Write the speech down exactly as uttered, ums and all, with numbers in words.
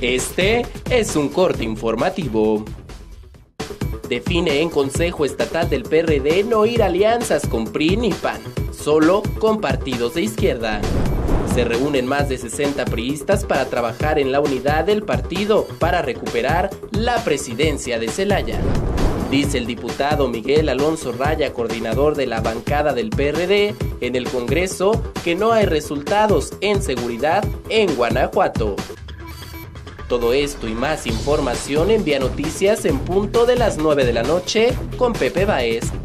Este es un corte informativo. Define en Consejo Estatal del P R D no ir a alianzas con P R I ni P A N, solo con partidos de izquierda. Se reúnen más de sesenta priistas para trabajar en la unidad del partido para recuperar la presidencia de Celaya. Dice el diputado Miguel Alonso Raya, coordinador de la bancada del P R D en el Congreso, que no hay resultados en seguridad en Guanajuato. Todo esto y más información en Vía Noticias en punto de las nueve de la noche con Pepe Baez.